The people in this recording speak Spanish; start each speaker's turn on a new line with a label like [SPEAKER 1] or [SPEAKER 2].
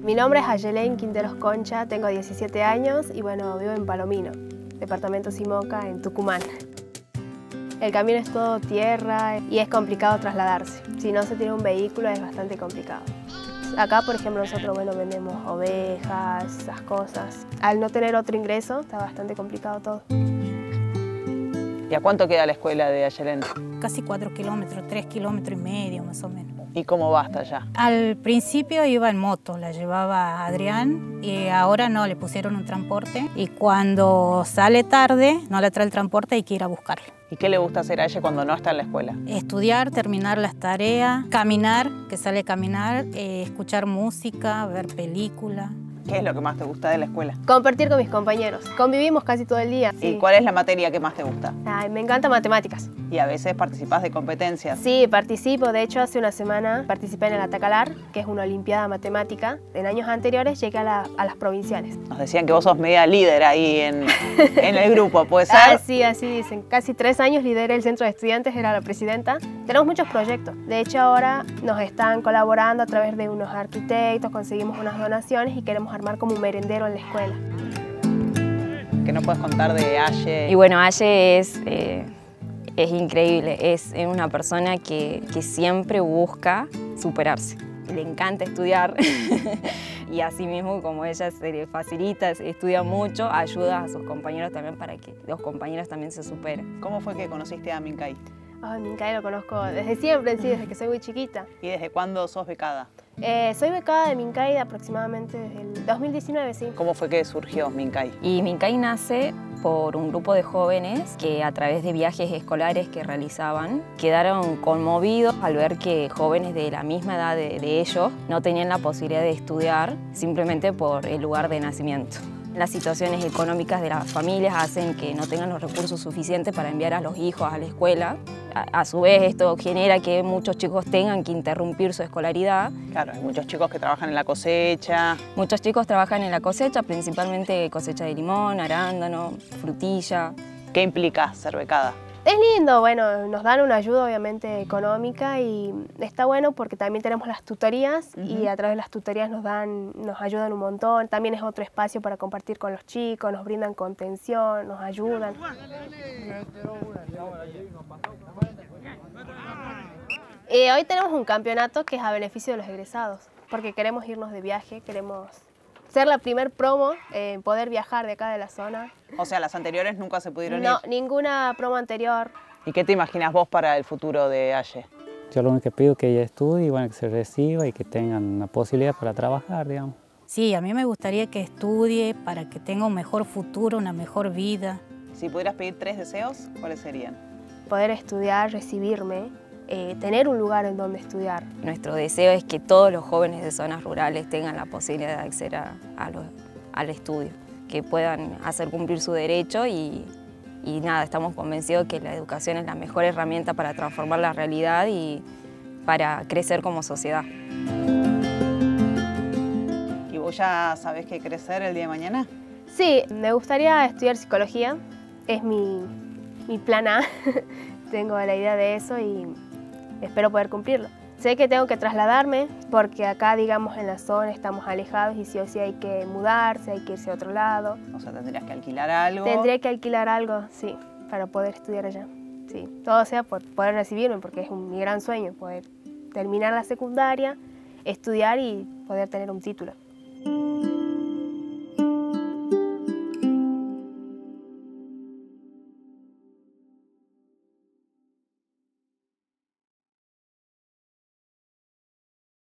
[SPEAKER 1] Mi nombre es Ayelén Quinteros Concha, tengo 17 años y bueno, vivo en Palomino, departamento Simoca, en Tucumán. El camino es todo tierra y es complicado trasladarse. Si no se tiene un vehículo es bastante complicado. Acá, por ejemplo, nosotros vendemos ovejas, esas cosas. Al no tener otro ingreso, está bastante complicado todo.
[SPEAKER 2] ¿Y a cuánto queda la escuela de Ayelén?
[SPEAKER 3] Casi 4 kilómetros, 3,5 kilómetros más o menos.
[SPEAKER 2] ¿Y cómo va hasta allá?
[SPEAKER 3] Al principio iba en moto, la llevaba Adrián y ahora no, le pusieron un transporte y cuando sale tarde, no le trae el transporte, hay que ir a buscarlo.
[SPEAKER 2] ¿Y qué le gusta hacer a ella cuando no está en la escuela?
[SPEAKER 3] Estudiar, terminar las tareas, caminar, que sale a caminar, escuchar música, ver películas.
[SPEAKER 2] ¿Qué es lo que más te gusta de la escuela?
[SPEAKER 1] Compartir con mis compañeros. Convivimos casi todo el día.
[SPEAKER 2] ¿Y
[SPEAKER 1] Sí.
[SPEAKER 2] cuál es la materia que más te gusta?
[SPEAKER 1] Ay, me encanta matemáticas.
[SPEAKER 2] ¿Y a veces participás de competencias?
[SPEAKER 1] Sí, participo. De hecho, hace una semana participé en el Atacalar, que es una olimpiada matemática. En años anteriores llegué a las provinciales.
[SPEAKER 2] Nos decían que vos sos media líder ahí en el grupo, ¿puede ser?
[SPEAKER 1] Ah, sí, así dicen. Casi 3 años lideré el centro de estudiantes, era la presidenta. Tenemos muchos proyectos. De hecho, ahora nos están colaborando a través de unos arquitectos, conseguimos unas donaciones y queremos armar como un merendero en la escuela.
[SPEAKER 2] ¿Qué nos puedes contar de Aye?
[SPEAKER 4] Y bueno, Aye es increíble, es una persona que siempre busca superarse. Le encanta estudiar y así mismo como ella se le facilita, estudia mucho, ayuda a sus compañeros también para que los compañeros también se superen.
[SPEAKER 2] ¿Cómo fue que conociste a Mincay?
[SPEAKER 1] Mincay lo conozco desde siempre, sí, desde que soy muy chiquita.
[SPEAKER 2] ¿Y desde cuándo sos becada?
[SPEAKER 1] Soy becada de Mincay aproximadamente desde el 2019, sí.
[SPEAKER 2] ¿Cómo fue que surgió Mincay?
[SPEAKER 4] Y Mincay nace por un grupo de jóvenes que a través de viajes escolares que realizaban quedaron conmovidos al ver que jóvenes de la misma edad de ellos no tenían la posibilidad de estudiar simplemente por el lugar de nacimiento. Las situaciones económicas de las familias hacen que no tengan los recursos suficientes para enviar a los hijos a la escuela. A su vez, esto genera que muchos chicos tengan que interrumpir su escolaridad.
[SPEAKER 2] Claro, hay muchos chicos que trabajan en la cosecha.
[SPEAKER 4] Muchos chicos trabajan en la cosecha, principalmente cosecha de limón, arándano, frutilla.
[SPEAKER 2] ¿Qué implica ser becada?
[SPEAKER 1] Es lindo, bueno, nos dan una ayuda obviamente económica y está bueno porque también tenemos las tutorías y a través de las tutorías nos ayudan un montón. También es otro espacio para compartir con los chicos, nos brindan contención, nos ayudan. Hoy tenemos un campeonato que es a beneficio de los egresados, porque queremos irnos de viaje, queremos ser la primer promo en poder viajar de acá de la zona.
[SPEAKER 2] O sea, las anteriores nunca se pudieron ir.
[SPEAKER 1] No, ninguna promo anterior.
[SPEAKER 2] ¿Y qué te imaginas vos para el futuro de Aye?
[SPEAKER 5] Yo lo único que pido es que ella estudie, y bueno, que se reciba y que tengan una posibilidad para trabajar, digamos.
[SPEAKER 3] Sí, a mí me gustaría que estudie para que tenga un mejor futuro, una mejor vida.
[SPEAKER 2] Si pudieras pedir 3 deseos, ¿cuáles serían?
[SPEAKER 1] Poder estudiar, recibirme, tener un lugar en donde estudiar.
[SPEAKER 4] Nuestro deseo es que todos los jóvenes de zonas rurales tengan la posibilidad de acceder al estudio, que puedan hacer cumplir su derecho y nada, estamos convencidos que la educación es la mejor herramienta para transformar la realidad y para crecer como sociedad.
[SPEAKER 2] ¿Y vos ya sabés qué querés ser el día de mañana?
[SPEAKER 1] Sí, me gustaría estudiar psicología, es mi plan A. Tengo la idea de eso y espero poder cumplirlo. Sé que tengo que trasladarme porque acá, digamos, en la zona estamos alejados y sí o sí hay que mudarse, hay que irse a otro lado.
[SPEAKER 2] O sea, tendrías que alquilar algo.
[SPEAKER 1] Tendría que alquilar algo, sí, para poder estudiar allá. Sí, todo sea por poder recibirme porque es mi gran sueño, poder terminar la secundaria, estudiar y poder tener un título.